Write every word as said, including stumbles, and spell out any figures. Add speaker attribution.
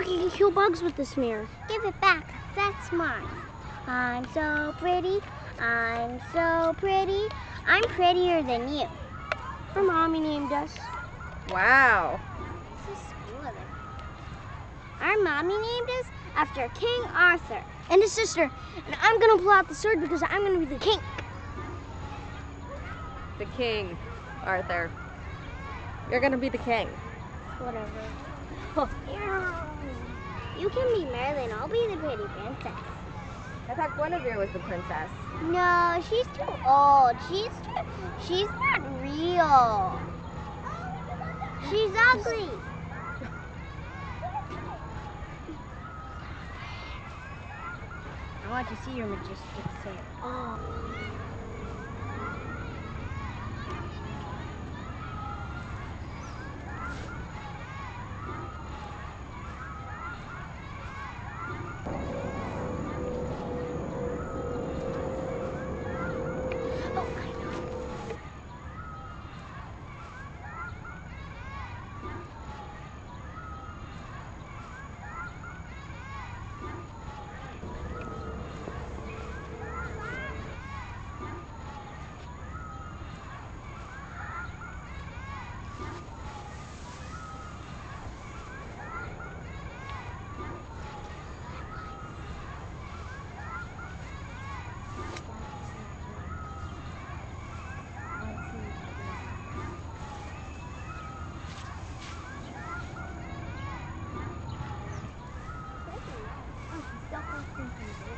Speaker 1: look, you can kill bugs with this mirror.
Speaker 2: Give it back. That's mine. I'm so pretty. I'm so pretty. I'm prettier than you.
Speaker 1: Our mommy named us.
Speaker 3: Wow.
Speaker 2: This is cooler. Our mommy named us after King Arthur
Speaker 1: And his sister. And I'm gonna pull out the sword because I'm gonna be the king.
Speaker 3: The king, Arthur. You're gonna be the king.
Speaker 2: Whatever. You can be Merlin. I'll be the pretty princess.
Speaker 3: I thought Guinevere was the princess.
Speaker 2: No, she's too old. She's too, she's not real. She's ugly.
Speaker 1: I want to see your majestic sail.
Speaker 2: Oh. Oh, she's still posting some